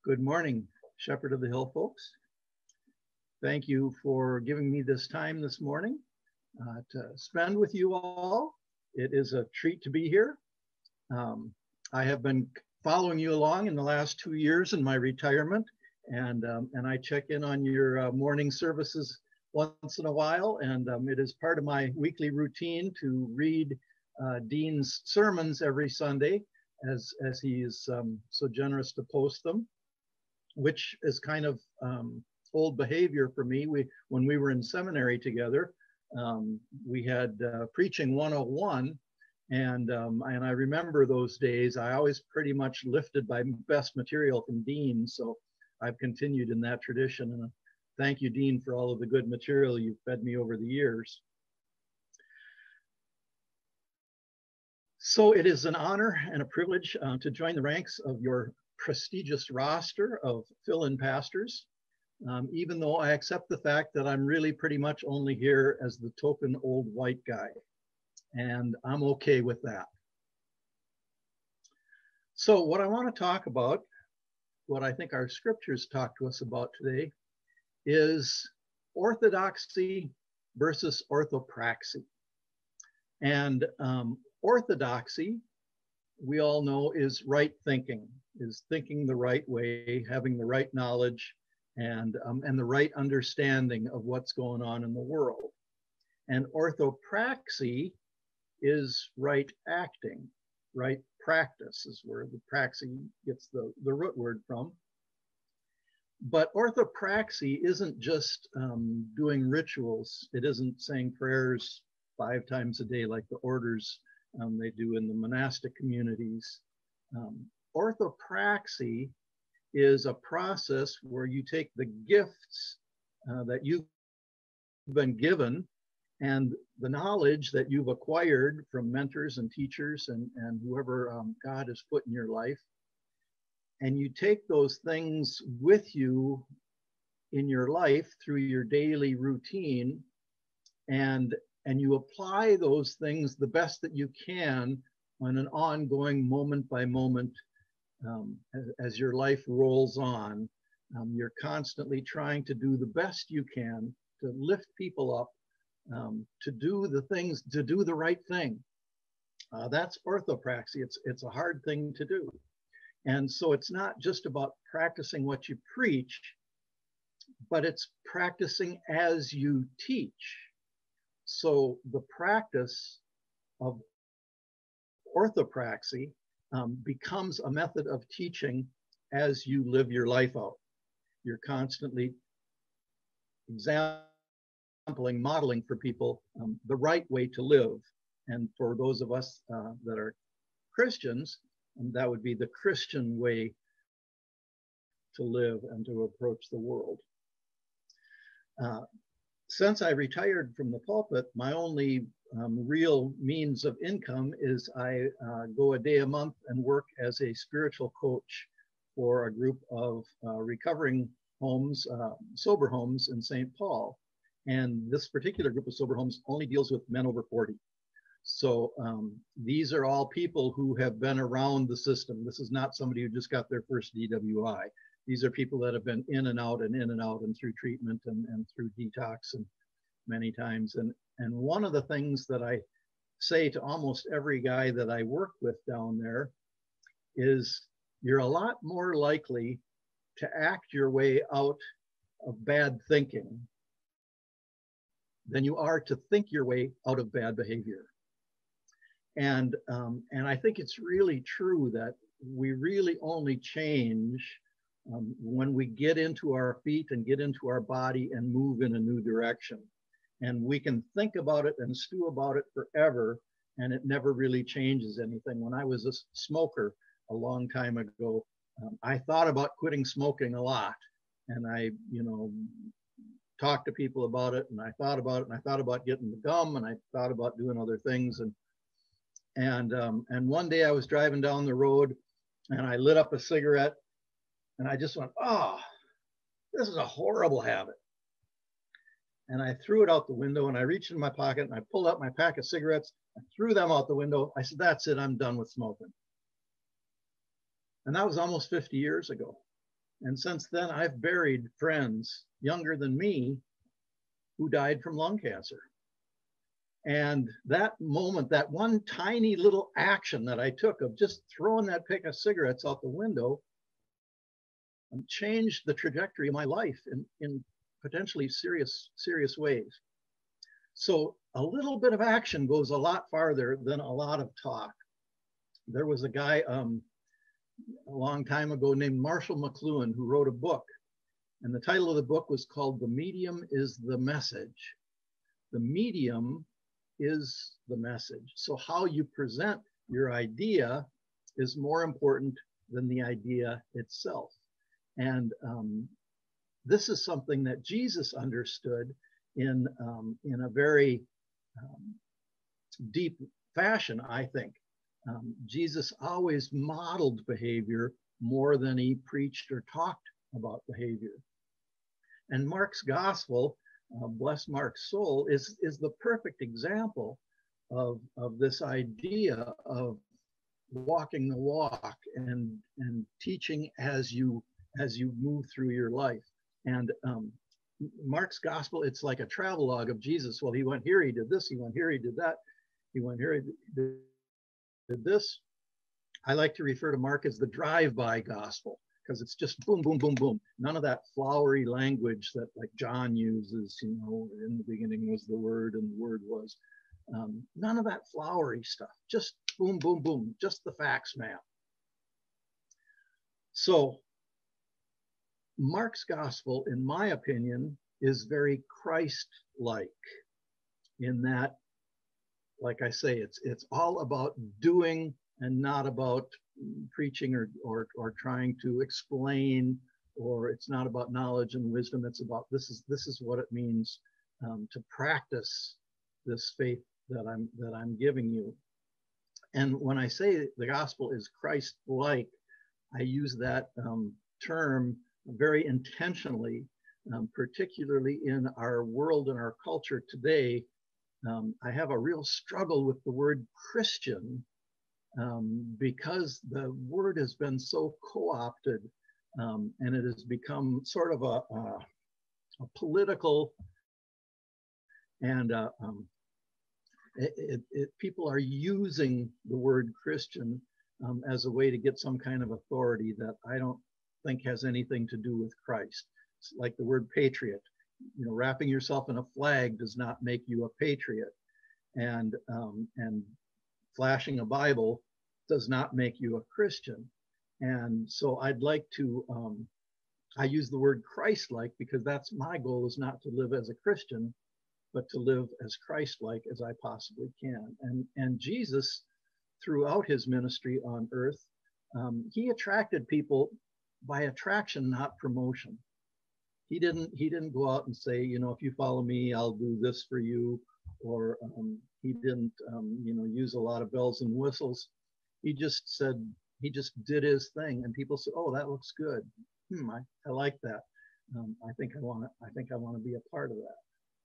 Good morning, Shepherd of the Hill folks. Thank you for giving me this time this morning to spend with you all. It is a treat to be here. I have been following you along in the last 2 years in my retirement, and I check in on your morning services once in a while, and it is part of my weekly routine to read Dean's sermons every Sunday as he is so generous to post them, which is kind of old behavior for me. When we were in seminary together, we had preaching 101, and I remember those days. I always pretty much lifted my best material from Dean, so I've continued in that tradition. And thank you, Dean, for all of the good material you've fed me over the years. So it is an honor and a privilege to join the ranks of your prestigious roster of fill-in pastors, even though I accept the fact that I'm really pretty much only here as the token old white guy, and I'm okay with that. So what I want to talk about, what I think our scriptures talk to us about today, is orthodoxy versus orthopraxy. And orthodoxy, we all know, is right thinking, is thinking the right way, having the right knowledge, and the right understanding of what's going on in the world. And orthopraxy is right acting, right practice is where the praxy gets the root word from. But orthopraxy isn't just doing rituals. It isn't saying prayers 5 times a day like the orders they do in the monastic communities. Orthopraxy is a process where you take the gifts that you've been given and the knowledge that you've acquired from mentors and teachers and whoever God has put in your life, and you take those things with you in your life through your daily routine, and you apply those things the best that you can on an ongoing moment by moment. As your life rolls on, you're constantly trying to do the best you can to lift people up, to do the things, to do the right thing. That's orthopraxy. It's a hard thing to do. And so it's not just about practicing what you preach, but it's practicing as you teach. So the practice of orthopraxy becomes a method of teaching as you live your life out. You're constantly exampling, modeling for people the right way to live. And for those of us that are Christians, that would be the Christian way to live and to approach the world. Since I retired from the pulpit, my only real means of income is I go a day a month and work as a spiritual coach for a group of recovering homes, sober homes in St. Paul. And this particular group of sober homes only deals with men over 40. So these are all people who have been around the system. This is not somebody who just got their first DWI. These are people that have been in and out and in and out and through treatment and through detox and many times. And one of the things that I say to almost every guy that I work with down there is you're a lot more likely to act your way out of bad thinking than you are to think your way out of bad behavior. And I think it's really true that we really only change when we get into our feet and get into our body and move in a new direction. And we can think about it and stew about it forever, and it never really changes anything. When I was a smoker a long time ago, I thought about quitting smoking a lot. And I, talked to people about it, and I thought about it, and I thought about getting the gum, and I thought about doing other things. And one day I was driving down the road, and I lit up a cigarette, and I just went, oh, this is a horrible habit. And I threw it out the window, and I reached in my pocket, and I pulled out my pack of cigarettes, I threw them out the window. I said, that's it, I'm done with smoking. And that was almost 50 years ago. And since then, I've buried friends younger than me who died from lung cancer. And that moment, that one tiny little action that I took of just throwing that pack of cigarettes out the window changed the trajectory of my life in potentially serious ways. So a little bit of action goes a lot farther than a lot of talk. There was a guy a long time ago named Marshall McLuhan who wrote a book. And the title of the book was called The Medium is the Message. The medium is the message. So how you present your idea is more important than the idea itself. And this is something that Jesus understood in a very deep fashion, I think. Jesus always modeled behavior more than he preached or talked about behavior. And Mark's gospel, bless Mark's soul, is the perfect example of this idea of walking the walk and teaching as you move through your life. And Mark's gospel, it's like a travelogue of Jesus. Well, he went here, he did this, he went here, he did that, he went here, he did this. I like to refer to Mark as the drive-by gospel, because it's just boom, boom, boom, boom. None of that flowery language that like John uses, you know, in the beginning was the Word and the Word was. None of that flowery stuff, just boom, boom, boom, just the facts, man. So Mark's gospel, in my opinion, is very Christ-like in that, like I say, it's all about doing and not about preaching or trying to explain, or it's not about knowledge and wisdom. It's about this is what it means to practice this faith that I'm giving you. And when I say the gospel is Christ-like, I use that term very intentionally, particularly in our world and our culture today. I have a real struggle with the word Christian because the word has been so co-opted and it has become sort of a political and people are using the word Christian as a way to get some kind of authority that I don't think has anything to do with Christ. It's like the word patriot. You know, wrapping yourself in a flag does not make you a patriot, and flashing a Bible does not make you a Christian. And so I'd like to, I use the word Christ-like because that's my goal, is not to live as a Christian, but to live as Christ-like as I possibly can. And Jesus, throughout his ministry on earth, he attracted people by attraction, not promotion. He didn't go out and say, you know, if you follow me, I'll do this for you. Or he didn't, you know, use a lot of bells and whistles. He just said, he just did his thing, and people said, "Oh, that looks good. I like that. I think I want to be a part of that."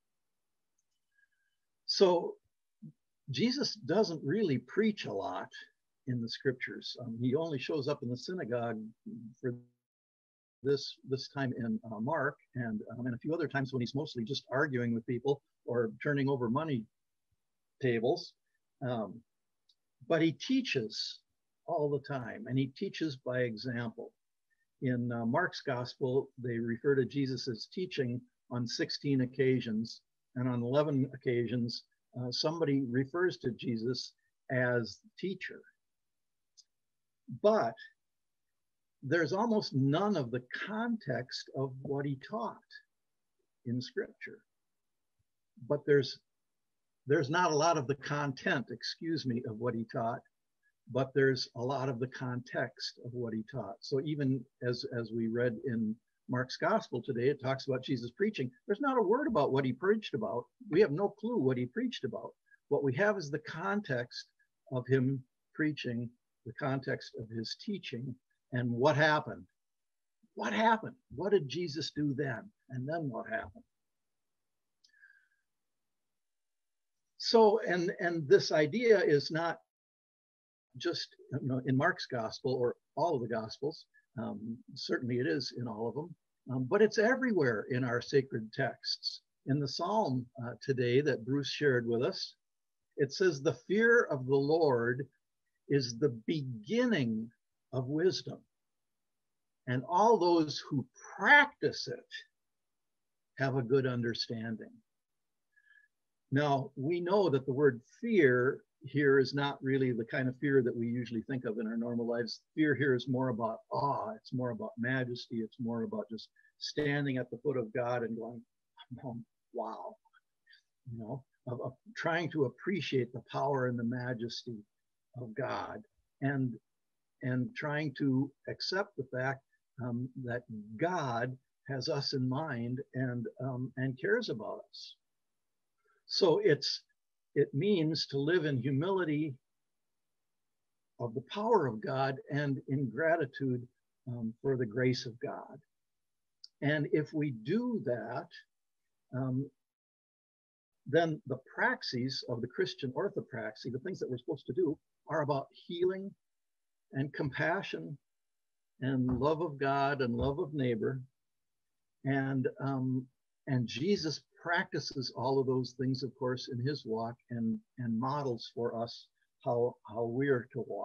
So Jesus doesn't really preach a lot in the scriptures. He only shows up in the synagogue for this time in Mark, and a few other times when he's mostly just arguing with people or turning over money tables. But he teaches all the time, and he teaches by example. In Mark's gospel, they refer to Jesus' teaching on 16 occasions, and on 11 occasions, somebody refers to Jesus as teacher. But there's almost none of the context of what he taught in Scripture. But there's not a lot of the content, of what he taught, but there's a lot of the context of what he taught. So even as we read in Mark's gospel today, it talks about Jesus preaching. There's not a word about what he preached about. We have no clue what he preached about. What we have is the context of him preaching, the context of his teaching, and what happened. What happened? What did Jesus do then? And then what happened? So, and this idea is not just, you know, in Mark's gospel or all of the gospels. Certainly it is in all of them, but it's everywhere in our sacred texts. In the Psalm today that Bruce shared with us, it says, "The fear of the Lord is the beginning of wisdom, and all those who practice it have a good understanding." Now, we know that the word fear here is not really the kind of fear that we usually think of in our normal lives. Fear here is more about awe. It's more about majesty. It's more about just standing at the foot of God and going, wow, of trying to appreciate the power and the majesty of God, and trying to accept the fact that God has us in mind and cares about us. So it means to live in humility of the power of God and in gratitude for the grace of God. And if we do that, then the praxis of the Christian orthopraxy, the things that we're supposed to do, are about healing and compassion and love of God and love of neighbor. And Jesus practices all of those things, of course, in his walk, and models for us how we are to walk.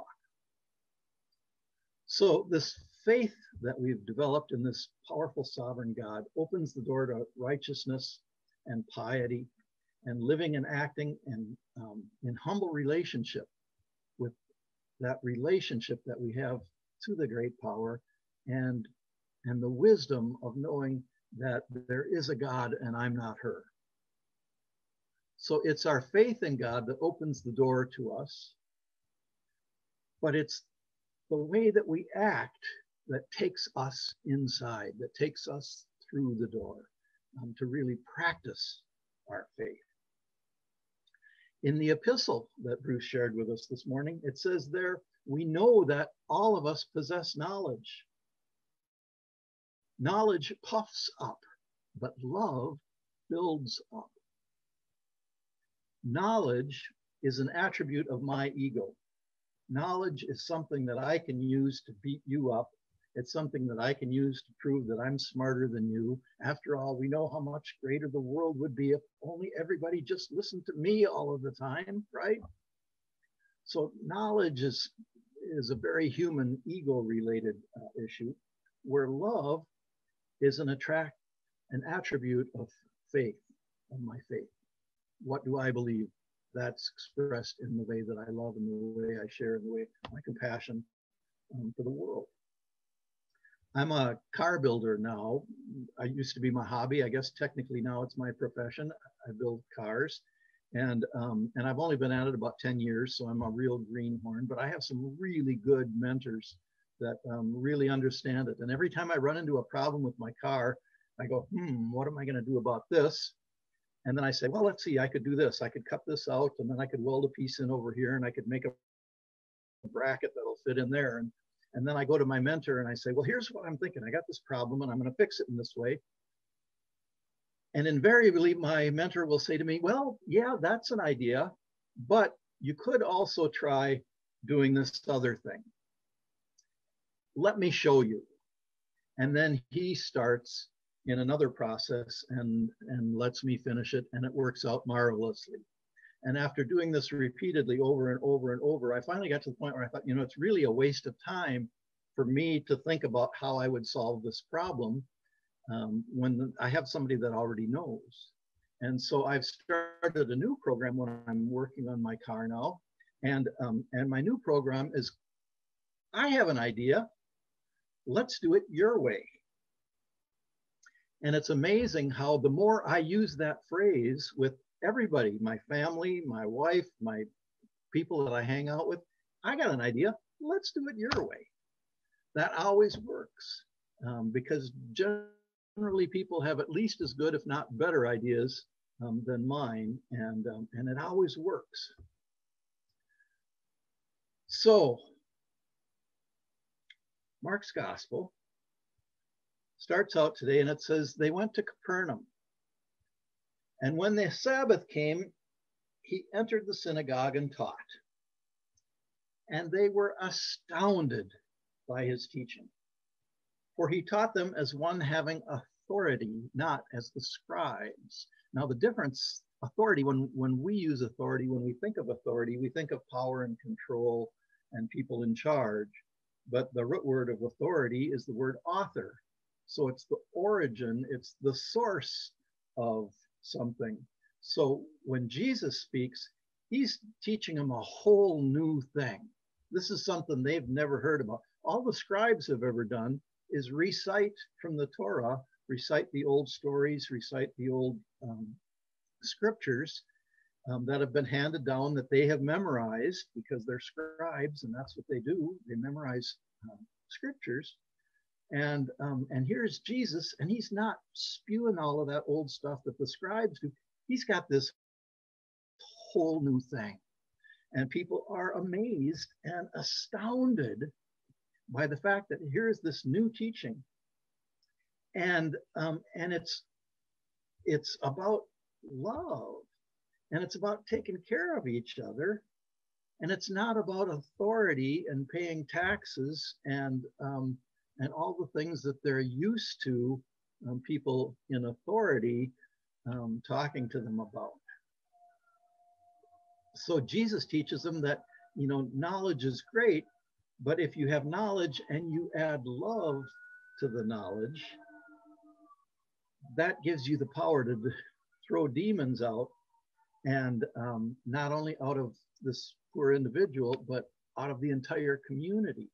So this faith that we've developed in this powerful sovereign God opens the door to righteousness and piety and living and acting and in humble relationship with that relationship that we have to the great power, and the wisdom of knowing that there is a God and I'm not her. So it's our faith in God that opens the door to us, but it's the way that we act that takes us inside, that takes us through the door to really practice our faith. In the epistle that Bruce shared with us this morning, it says there, we know that all of us possess knowledge. Knowledge puffs up, but love builds up. Knowledge is an attribute of my ego. Knowledge is something that I can use to beat you up. It's something that I can use to prove that I'm smarter than you. After all, we know how much greater the world would be if only everybody just listened to me all of the time, right? So knowledge is a very human ego-related issue, where love is an attribute of faith, of my faith. What do I believe? That's expressed in the way that I love and the way I share and the way my compassion for the world. I'm a car builder now. I used to be my hobby. I guess technically now it's my profession. I build cars, and I've only been at it about 10 years, so I'm a real greenhorn, but I have some really good mentors that really understand it. And every time I run into a problem with my car, I go, what am I going to do about this? And then I say, well, let's see, I could do this. I could cut this out, and then I could weld a piece in over here, and I could make a bracket that'll fit in there. And then I go to my mentor and I say, well, here's what I'm thinking. I got this problem and I'm going to fix it in this way. And invariably, my mentor will say to me, well, yeah, that's an idea, but you could also try doing this other thing. Let me show you. And then he starts in another process and lets me finish it, and it works out marvelously. And after doing this repeatedly over and over and over, I finally got to the point where I thought, it's really a waste of time for me to think about how I would solve this problem when I have somebody that already knows. And so I've started a new program when I'm working on my car now. And my new program is, I have an idea. Let's do it your way. And it's amazing how the more I use that phrase with everybody, my family, my wife, my people that I hang out with, I got an idea. Let's do it your way. That always works because generally people have at least as good, if not better, ideas than mine, and it always works. So, Mark's Gospel starts out today, and it says they went to Capernaum. And when the Sabbath came, he entered the synagogue and taught. And they were astounded by his teaching, For he taught them as one having authority, not as the scribes. Now the difference, authority, when we use authority, when we think of authority, we think of power and control and people in charge. But the root word of authority is the word author. So it's the origin, it's the source of something. So when Jesus speaks, he's teaching them a whole new thing. This is something they've never heard about. All the scribes have ever done is recite from the Torah, recite the old stories, recite the old scriptures that have been handed down that they have memorized because they're scribes and that's what they do. They memorize scriptures. And here's Jesus, and he's not spewing all of that old stuff that the scribes do. He's got this whole new thing. And people are amazed and astounded by the fact that here's this new teaching. And it's about love, and it's about taking care of each other, and it's not about authority and paying taxes and all the things that they're used to people in authority talking to them about. So Jesus teaches them that, you know, knowledge is great, but if you have knowledge and you add love to the knowledge, that gives you the power to throw demons out, and not only out of this poor individual, but out of the entire community.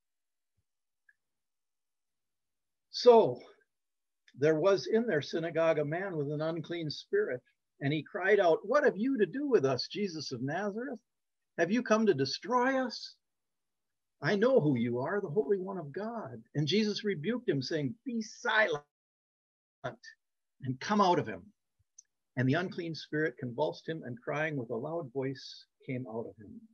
So there was in their synagogue a man with an unclean spirit, and he cried out, "What have you to do with us, Jesus of Nazareth? Have you come to destroy us? I know who you are, the Holy One of God." And Jesus rebuked him, saying, "Be silent and come out of him." And the unclean spirit convulsed him, and crying with a loud voice came out of him.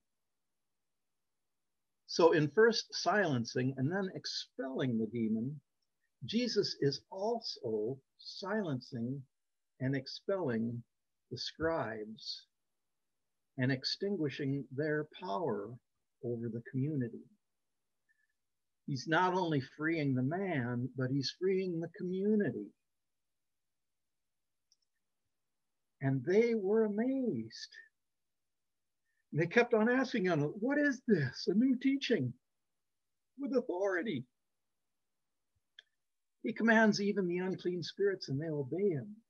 So in first silencing and then expelling the demon, Jesus is also silencing and expelling the scribes and extinguishing their power over the community. He's not only freeing the man, but he's freeing the community. And they were amazed. They kept on asking him, "What is this? A new teaching with authority." He commands even the unclean spirits, and they obey him.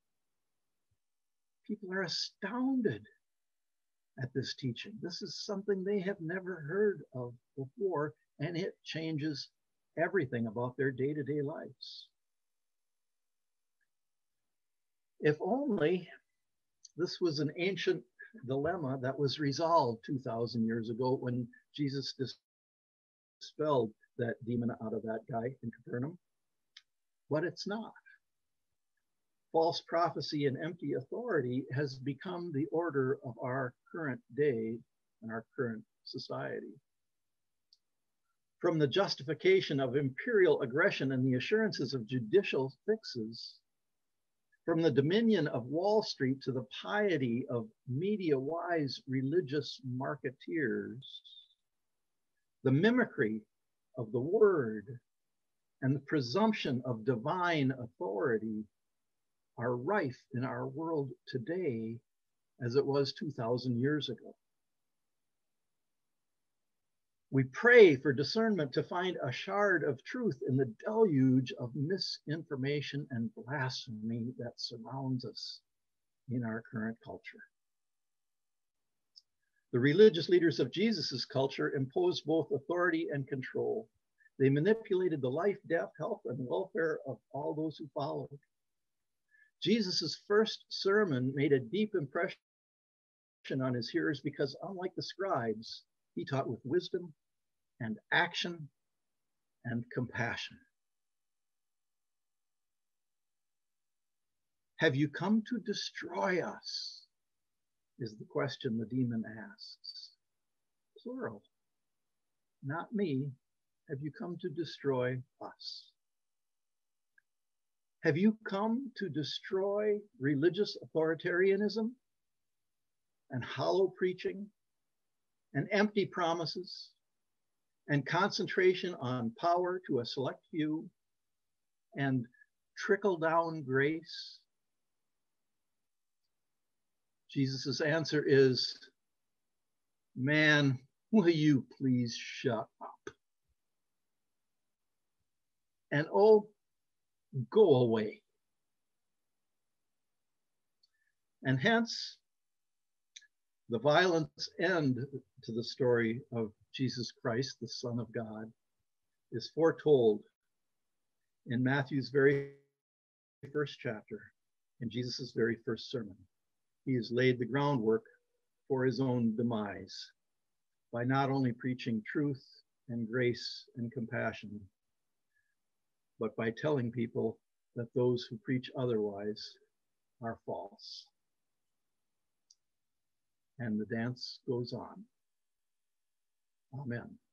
People are astounded at this teaching. This is something they have never heard of before, and it changes everything about their day-to-day lives. If only this was an ancient dilemma that was resolved 2,000 years ago when Jesus dispelled that demon out of that guy in Capernaum. But it's not. False prophecy and empty authority has become the order of our current day and our current society. From the justification of imperial aggression and the assurances of judicial fixes, from the dominion of Wall Street to the piety of media-wise religious marketeers, the mimicry of the word and the presumption of divine authority are rife in our world today as it was 2,000 years ago. We pray for discernment to find a shard of truth in the deluge of misinformation and blasphemy that surrounds us in our current culture. The religious leaders of Jesus's culture imposed both authority and control. They manipulated the life, death, health, and welfare of all those who followed. Jesus's first sermon made a deep impression on his hearers because, unlike the scribes, he taught with wisdom and action and compassion. Have you come to destroy us? Is the question the demon asks. Plural. Not me. Have you come to destroy us? Have you come to destroy religious authoritarianism and hollow preaching and empty promises and concentration on power to a select few and trickle down grace? Jesus' answer is, man, will you please shut up? And oh, go away. And hence, the violence end to the story of Jesus Christ, the Son of God, is foretold in Matthew's very first chapter, in Jesus' very first sermon. He has laid the groundwork for his own demise by not only preaching truth and grace and compassion, but by telling people that those who preach otherwise are false. And the dance goes on. Amen.